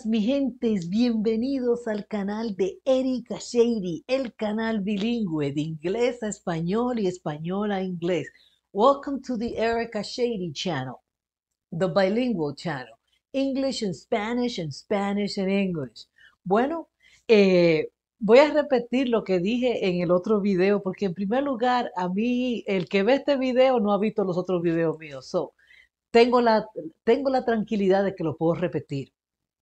buenas, mi gentes, bienvenidos al canal de Erica Shady, el canal bilingüe de inglés a español y español a inglés. Welcome to the Erica Shady channel, the bilingual channel, English and Spanish and English. Bueno, voy a repetir lo que dije en el otro video, porque en primer lugar, a mí, el que ve este video no ha visto los otros videos míos. So, tengo la tranquilidad de que lo puedo repetir.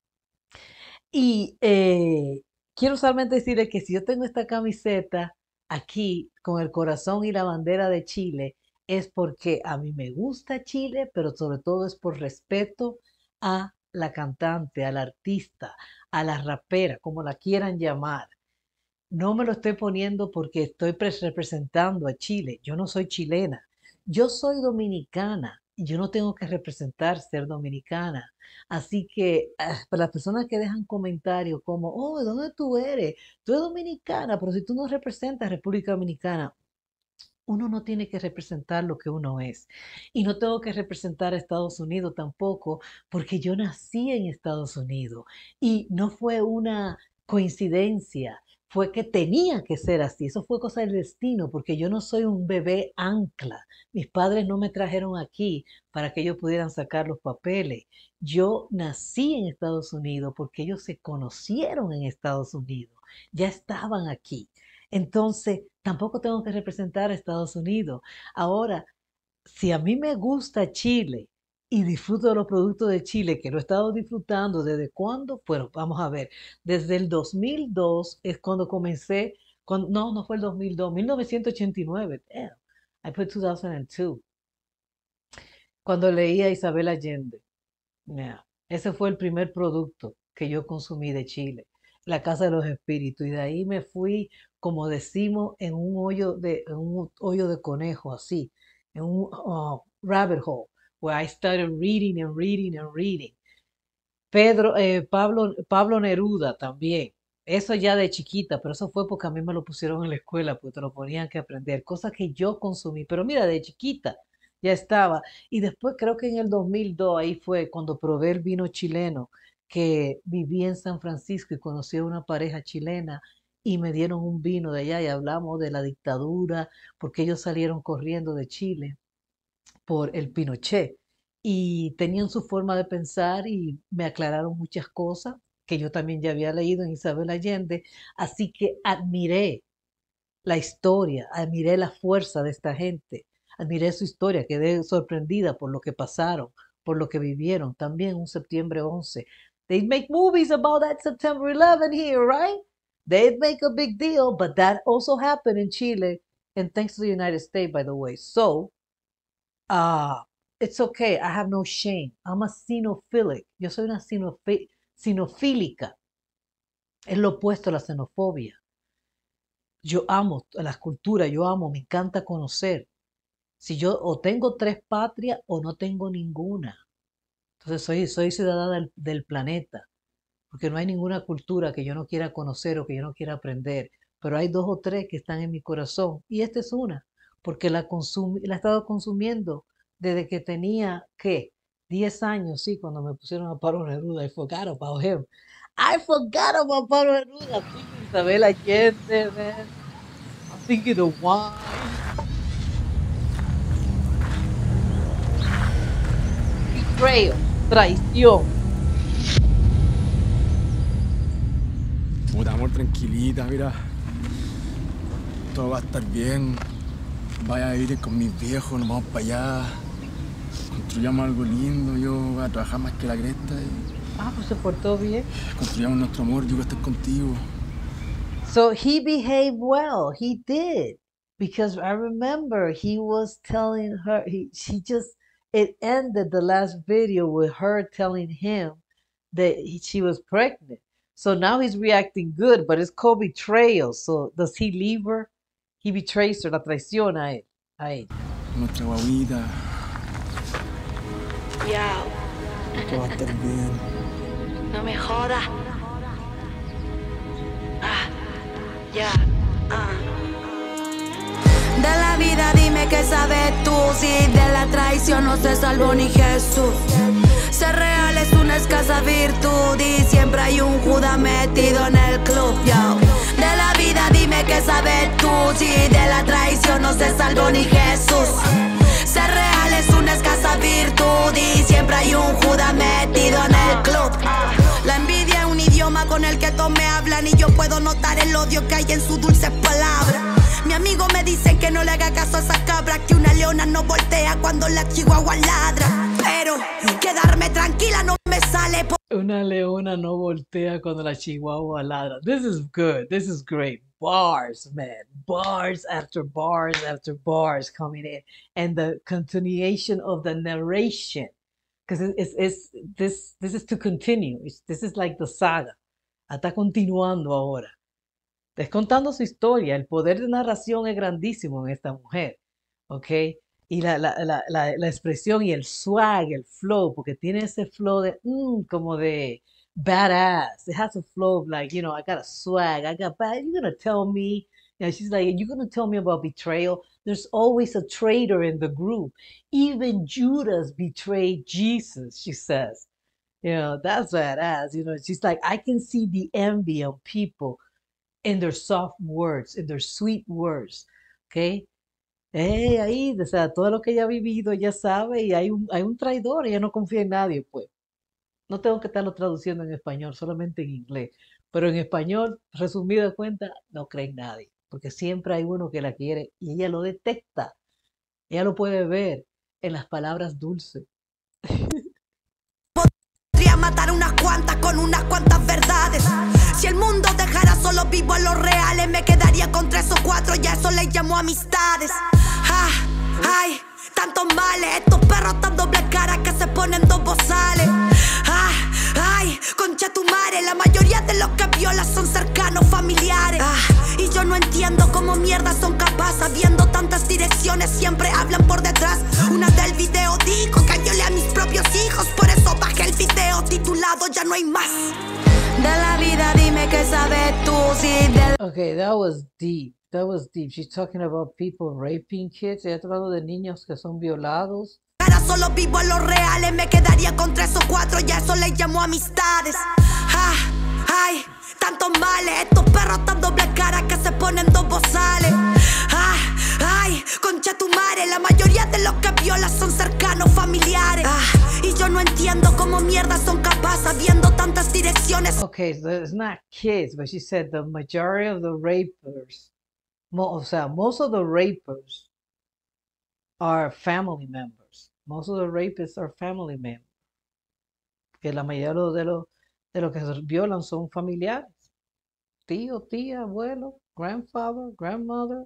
Y quiero solamente decirles que si yo tengo esta camiseta aquí con el corazón y la bandera de Chile, es porque a mí me gusta Chile, pero sobre todo es por respeto a la cantante, al artista, a la rapera, como la quieran llamar. No me lo estoy poniendo porque estoy representando a Chile. Yo no soy chilena. Yo soy dominicana y yo no tengo que representar ser dominicana. Así que para las personas que dejan comentarios como, oh, ¿de dónde tú eres? Tú eres dominicana, pero si tú no representas República Dominicana, uno no tiene que representar lo que uno es. Y no tengo que representar a Estados Unidos tampoco, porque yo nací en Estados Unidos y no fue una coincidencia, fue que tenía que ser así. Eso fue cosa del destino, porque yo no soy un bebé ancla. Mis padres no me trajeron aquí para que ellos pudieran sacar los papeles. Yo nací en Estados Unidos porque ellos se conocieron en Estados Unidos, ya estaban aquí. Entonces, tampoco tengo que representar a Estados Unidos. Ahora, si a mí me gusta Chile y disfruto de los productos de Chile, que lo he estado disfrutando, ¿desde cuándo? Bueno, vamos a ver. Desde el 2002 es cuando comencé, no fue el 2002, 1989. Damn, I put 2002. Cuando leí a Isabel Allende. Yeah, ese fue el primer producto que yo consumí de Chile, la Casa de los Espíritus, y de ahí me fui, como decimos, en un hoyo de conejo, así, en un rabbit hole, where I started reading and reading and reading. Pablo Neruda también, eso ya de chiquita, pero eso fue porque a mí me lo pusieron en la escuela, porque te lo ponían que aprender, cosas que yo consumí, pero mira, de chiquita ya estaba. Y después creo que en el 2002 ahí fue cuando probé el vino chileno, que viví en San Francisco y conocí a una pareja chilena y me dieron un vino de allá y hablamos de la dictadura, porque ellos salieron corriendo de Chile por el Pinochet y tenían su forma de pensar y me aclararon muchas cosas que yo también ya había leído en Isabel Allende, así que admiré la historia, admiré la fuerza de esta gente, admiré su historia, quedé sorprendida por lo que pasaron, por lo que vivieron, también un septiembre 11. They make movies about that September 11 here, right? They make a big deal, but that also happened in Chile, and thanks to the United States, by the way. So, uh, it's okay, I have no shame. I'm a xenophilic. Yo soy una xenofílica. Es lo opuesto a la xenofobia. Yo amo las culturas, me encanta conocer. Si yo o tengo tres patrias o no tengo ninguna. Entonces soy ciudadana del planeta, porque no hay ninguna cultura que yo no quiera conocer o que yo no quiera aprender. Pero hay dos o tres que están en mi corazón y esta es una, porque la he estado consumiendo desde que tenía, ¿qué? 10 años, sí, cuando me pusieron a Pablo Neruda. I forgot about him. I forgot about Pablo Neruda. I'm thinking Isabel Allende, man. I'm thinking the wine. Betrayal, traición. Puta amor, tranquilita, mira. Todo va a estar bien. Vaya a ir con mis viejos, nos vamos para allá. Construyamos algo lindo, yo voy a trabajar más que la cresta. Pues se portó bien. Construyamos nuestro amor, yo voy a estar contigo. So he behaved well. He did. Because I remember he was telling her, it ended the last video with her telling him that she was pregnant. So now he's reacting good, but it's called betrayal. So does he leave her? He betrays her, la traiciona a él. Nuestra guaguita. Ya, Todo va a estar bien. no me jodas. Ya, De la vida dime qué sabes tú, si de la traición no se salvó ni Jesús. Ser real es una escasa virtud y siempre hay un Judas metido en el club, yo. De la vida dime qué sabes tú, si de la traición no se salvó ni Jesús. Ser real es una escasa virtud y siempre hay un Judas metido en el club. La envidia es un idioma con el que todos me hablan y yo puedo notar el odio que hay en sus dulces palabras. Mi amigo me dice que no le haga caso a esa cabra, que una leona no voltea cuando la chihuahua ladra. Pero quedarme tranquila no me sale por... Una leona no voltea cuando la chihuahua ladra. This is good. This is great. Bars, man. Bars after bars coming in. And the continuation of the narration. Because this is to continue. This is like the saga. Está continuando ahora. Está contando su historia. El poder de narración es grandísimo en esta mujer. ¿Ok? Y la expresión y el swag, el flow, porque tiene ese flow de, como de badass. It has a flow of like, you know, I got a swag, I got bad. You're going to tell me, you know, she's like, you're going to tell me about betrayal. There's always a traitor in the group. Even Judas betrayed Jesus, she says. You know, that's badass. You know, she's like, I can see the envy of people in their soft words, in their sweet words. Okay? Ahí, o sea, todo lo que ella ha vivido, ella sabe, y hay un traidor, ella no confía en nadie, pues. No tengo que estarlo traduciendo en español, solamente en inglés. Pero en español, resumido de cuenta, no cree en nadie, porque siempre hay uno que la quiere y ella lo detecta. Ella lo puede ver en las palabras dulces. Podría matar unas cuantas con unas cuantas verdades. Si el mundo dejara solo vivo a los reales, me quedaría con 3 o 4, ya eso le llamo amistades. Ay, tantos males, estos perros tan doble cara que se ponen dos bozales. Ay, concha tu madre, la mayoría de los que violas son cercanos, familiares. Y yo no entiendo cómo mierda son capaces, viendo tantas direcciones, siempre hablan por detrás. Una del video dijo que violé a mis propios hijos, por eso bajé el video titulado Ya no hay más. De la vida dime qué sabes tú, si de... Okay, that was deep. That was deep. She's talking about people raping kids. Ella está hablando de niños que son violados. Ahora solo vivo a los reales, me quedaría con 3 o 4, ya eso le llamo amistades. Ay, tantos males, estos perros tan doble cara que se ponen dos bozales. Ay, concha tu madre, la mayoría de los que violas son cercanos, familiares. Y yo no entiendo cómo mierda son capaces, viendo tantas direcciones. Okay, so it's not kids, but she said the majority of the rapers, most of the rapers are family members. Most of the rapists are family members. Que la mayoría de los que se violan son familiares. Tío, tía, abuelo, grandfather, grandmother,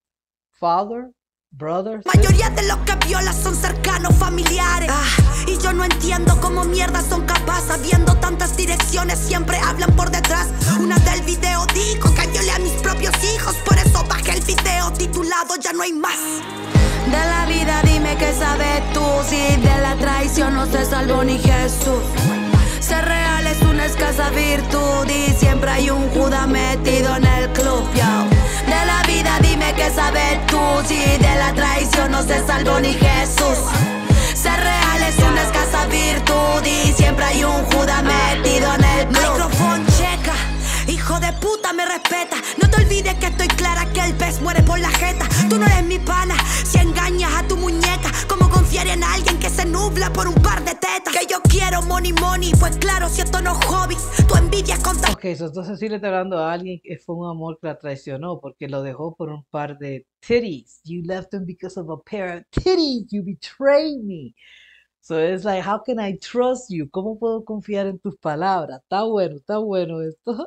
father, brother. La mayoría de los que violan son cercanos, familiares. Y yo no entiendo cómo mierda son capaces, viendo tantas direcciones, siempre hablan por detrás. Una del video dijo que violé a mis propios hijos, por eso bajé el video titulado Ya no hay más. De la vida dime qué sabes tú, si de la traición no se salvó ni Jesús. Ser real es una escasa virtud y siempre hay un Judas metido en el club, yo. De la vida dime qué sabes tú, si de la traición no se salvó ni Jesús. Ser real es una escasa virtud y siempre hay un Judas metido en el club. Micrófono checa, hijo de puta me respeta. No te olvides que estoy clara que el pez muere por la jeta. Tú no eres mi pana si engañas a tu muñeca. ¿Cómo confiar en alguien que se nubla por un par de tetas? Que yo quiero money money, pues claro, si esto no es hobby, tu envidia es contra... Ok, so entonces sí le está hablando a alguien que fue un amor que la traicionó porque lo dejó por un par de titties. You left him because of a pair of titties. You betrayed me. So it's like, how can I trust you? ¿Cómo puedo confiar en tus palabras? Está bueno esto.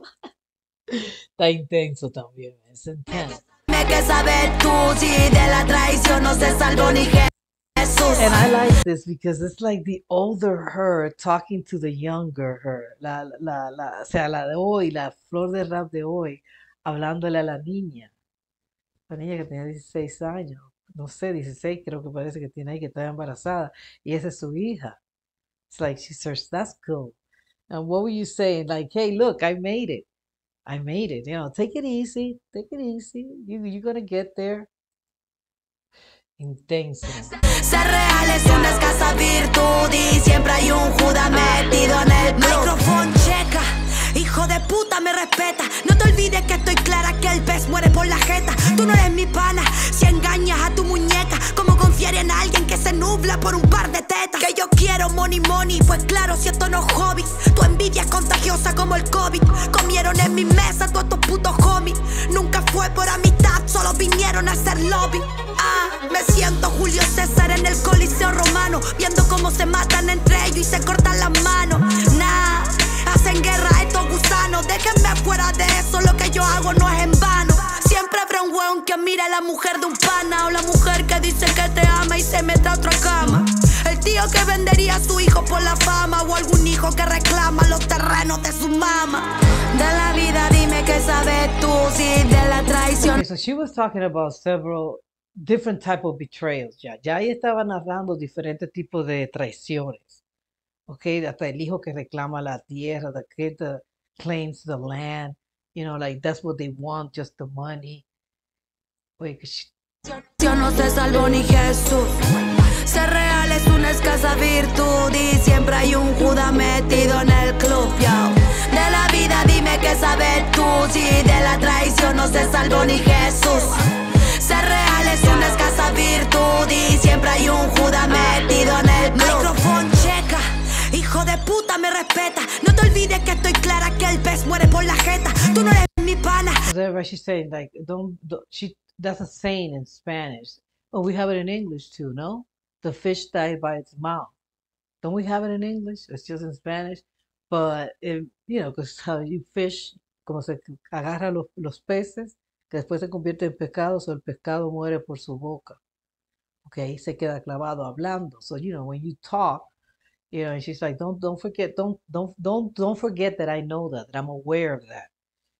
Está intenso también, es intenso. Que sabes tú si de la traición no se salvó ni Jesús. And I like this because it's like the older her talking to the younger her. O sea, la de hoy, la flor de rap de hoy, hablándole a la niña. La niña que tenía 16 años. No sé, 16 creo que parece que tiene ahí, que está embarazada. Y esa es su hija. It's like, she says, that's cool. And what were you saying? Like, hey, look, I made it. I made it. You know, take it easy. Take it easy. You're going to get there. Intenso. Ser real es una escasa virtud y siempre hay un Judas metido en el micrófono. Checa, hijo de puta, me respeta. No te olvides que estoy clara que el pez muere por la jeta. Tú no eres mi pana si engañas a tu muñeca. ¿Cómo confiar en alguien que se nubla por un par de tetas? Que yo quiero money money, pues claro, si esto no es hobby. Tu envidia es contagiosa como el COVID. Comieron en mi mesa todos estos putos homies. Nunca fue por amistad, solo vinieron a hacer lobby. Me siento Julio César en el Coliseo Romano, viendo cómo se matan entre ellos y se cortan las manos. Nah, hacen guerra a estos gusanos. Déjenme fuera de eso, lo que yo hago no es en vano. Siempre habrá un weón que mira a la mujer de un pana, o la mujer que dice que te ama y se mete a otra cama. El tío que vendería a su hijo por la fama, o algún hijo que reclama los terrenos de su mamá. De la vida dime qué sabes tú, si de la traición. Okay, so she was talking about several different type of betrayals. Ya ella estaba narrando diferentes tipos de traiciones. Okay, hasta el hijo que reclama la tierra, the kid that claims the land, you know, like that's what they want, just the money. Wait, 'cause Yo no se salvó ni Jesús. Ser real es una escasa virtud y siempre hay un Judas metido en el club, yo. De la vida dime qué sabes tú, si de la traición no se salvó ni Jesús. Ser real es una escasa virtud y siempre hay un Judas metido en el club. Micrófono checa, hijo de puta, me respeta. No te olvides que estoy clara que el pez muere por la jeta. Tú no eres mi pana. she's saying like that's a saying in Spanish. Oh, we have it in English too, no? The fish died by its mouth. Don't we have it in English? It's just in Spanish. But if, you know, because how you fish, como se agarra los peces, que después se convierte en pescado, o el pescado muere por su boca. Okay, ahí se queda clavado hablando. So, you know, when you talk, you know, and she's like, don't forget that I know that I'm aware of that.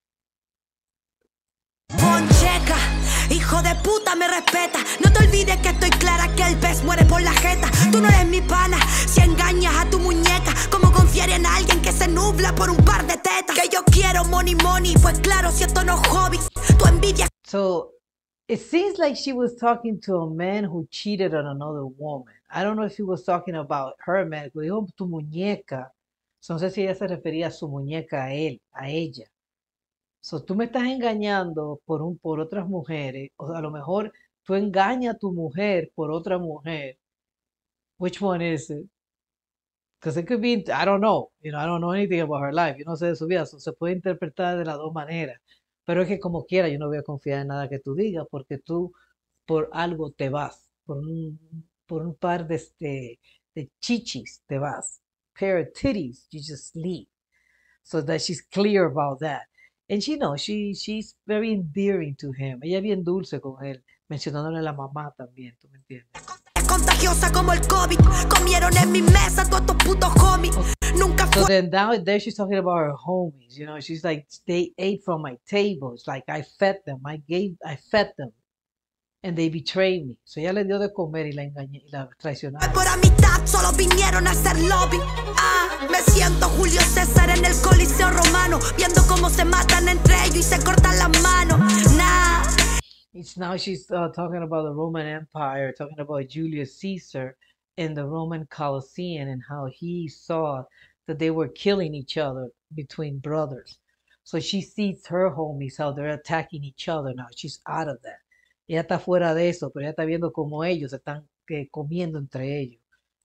Checa, hijo de puta, me respeta. No te olvides que estoy clara que el pez muere por la jeta. Tú no eres mi pana si engañas a tu muñeca. ¿Cómo confiar en alguien que se nubla por un par de tetas? Que yo quiero money money, pues claro, si esto no es hobby. Tu envidia. So it seems like she was talking to a man who cheated on another woman. I don't know if she was talking about her man. Dijo tu muñeca. So, no sé si ella se refería a su muñeca a él, a ella. So, tú me estás engañando por otras mujeres, o a lo mejor tú engañas a tu mujer por otra mujer. Which one is it? Because it could be, I don't know, you know, I don't know anything about her life, yo no sé de su vida, so, se puede interpretar de las dos maneras, pero es que como quiera yo no voy a confiar en nada que tú digas, porque tú por algo te vas, por un par de chichis te vas, pair of titties, you just leave, so that she's clear about that. And she knows, she's very endearing to him. Ella es bien dulce con él, mencionándole a la mamá también, ¿tú me entiendes? Es contagiosa como el COVID. Comieron en mi mesa todos estos putos homies. Nunca fue. So then now there she's talking about her homies, you know, she's like, they ate from my table. It's like I fed them, I fed them. And they betrayed me. So ella le dio de comer y la engañé y la traicionaron. Por amistad solo vinieron a hacer lobby. Me siento Julio César en el Coliseo Romano, viendo cómo se matan entre ellos y se cortan las manos. Nah. Now she's talking about the Roman Empire, talking about Julius Caesar in the Roman Colosseum and how he saw that they were killing each other between brothers. So she sees her homies, how they're attacking each other now. She's out of that. Ella está fuera de eso, pero ella está viendo cómo ellos se están comiendo entre ellos.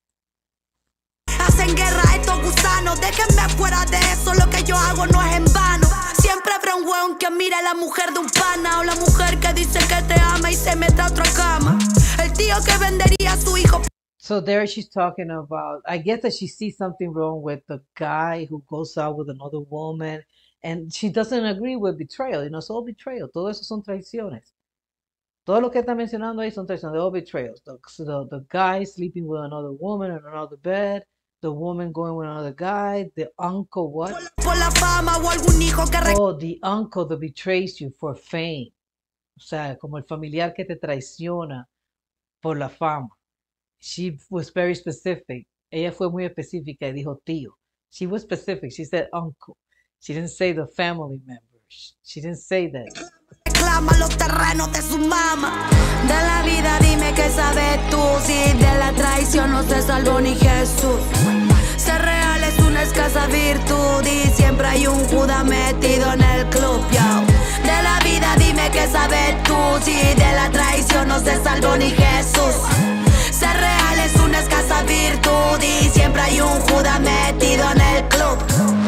Hacen guerra a estos gusanos, déjenme fuera de eso, lo que yo hago no es en vano. Siempre habrá un weón que mira a la mujer de un pana, o la mujer que dice que te ama y se mete a otra cama. El tío que vendería a su hijo. So there she's talking about, I guess that she sees something wrong with the guy who goes out with another woman, and she doesn't agree with betrayal, you know, it's all betrayal, todo eso son traiciones. Todo lo que está mencionando ahí son traiciones, they're all betrayals. The guy sleeping with another woman in another bed, the woman going with another guy, the uncle what? Por la fama o algún hijo que Oh, the uncle that betrays you for fame. O sea, como el familiar que te traiciona por la fama. She was very specific. Ella fue muy específica y dijo tío. She was specific. She said uncle. She didn't say the family members. She didn't say that. reclama los terrenos de su mamá. De la vida dime qué sabes tú, si de la traición no se salvó ni Jesús. Ser real es una escasa virtud y siempre hay un Judas metido en el club, yo. De la vida dime qué sabes tú, si de la traición no se salvó ni Jesús. Ser real es una escasa virtud y siempre hay un Judas metido en el club.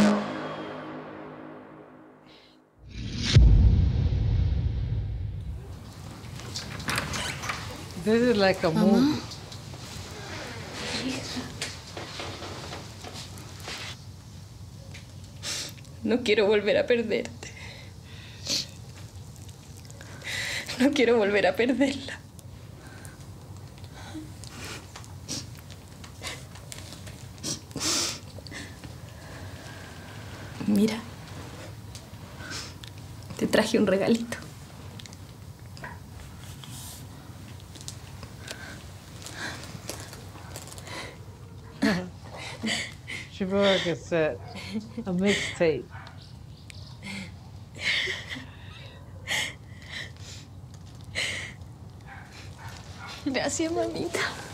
This is like a movie. No quiero volver a perderte. No quiero volver a perderla. Mira, te traje un regalito. She brought a cassette, a mixtape. Gracias, mamita.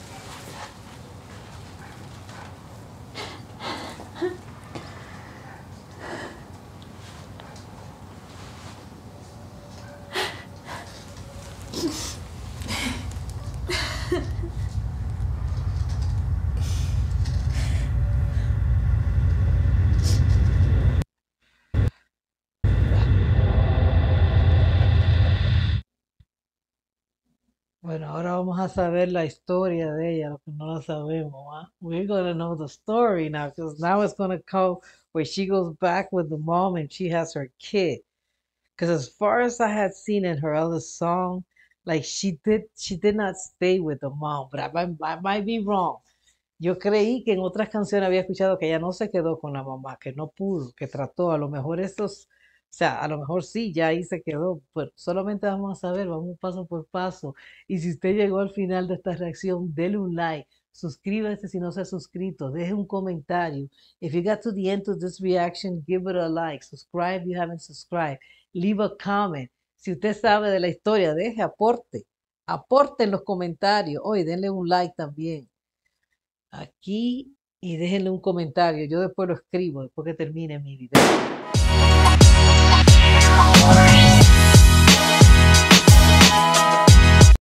Bueno, ahora vamos a saber la historia de ella, lo que no la sabemos, ¿ah? We're gonna know the story now, because now it's gonna come where she goes back with the mom and she has her kid. Because as far as I had seen in her other song, like she did not stay with the mom, but I might be wrong. Yo creí que en otras canciones había escuchado que ella no se quedó con la mamá, que no pudo, que trató, a lo mejor estos, o sea, a lo mejor sí, ya ahí se quedó, pero solamente vamos a saber, vamos paso por paso. Y si usted llegó al final de esta reacción, dele un like, suscríbase si no se ha suscrito, deje un comentario. If you got to the end of this reaction, give it a like, subscribe if you haven't subscribed, leave a comment. Si usted sabe de la historia, deje aporte en los comentarios. Oye, denle un like también aquí y déjenle un comentario. Yo después lo escribo, después que termine mi video.